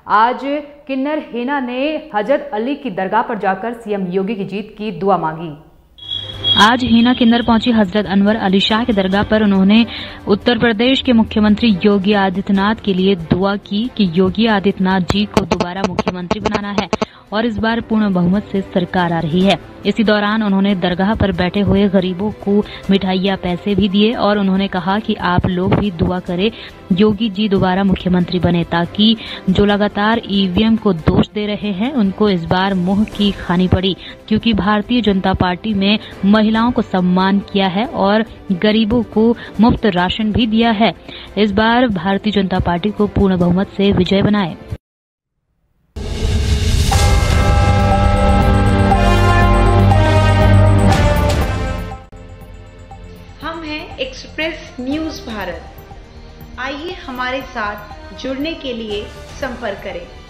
आज किन्नर हेना ने हजरत अली की दरगाह पर जाकर सीएम योगी की जीत की दुआ मांगी। आज हेना किन्नर पहुंची हजरत अनवर अली शाह की दरगाह पर। उन्होंने उत्तर प्रदेश के मुख्यमंत्री योगी आदित्यनाथ के लिए दुआ की कि योगी आदित्यनाथ जी को दोबारा मुख्यमंत्री बनाना है और इस बार पूर्ण बहुमत से सरकार आ रही है। इसी दौरान उन्होंने दरगाह पर बैठे हुए गरीबों को मिठाइयां, पैसे भी दिए और उन्होंने कहा कि आप लोग भी दुआ करें योगी जी दोबारा मुख्यमंत्री बने, ताकि जो लगातार ईवीएम को दोष दे रहे हैं उनको इस बार मुंह की खानी पड़ी, क्योंकि भारतीय जनता पार्टी में महिलाओं को सम्मान किया है और गरीबों को मुफ्त राशन भी दिया है। इस बार भारतीय जनता पार्टी को पूर्ण बहुमत से विजय बनाए। हम हैं एक्सप्रेस न्यूज भारत। आइए हमारे साथ जुड़ने के लिए संपर्क करें।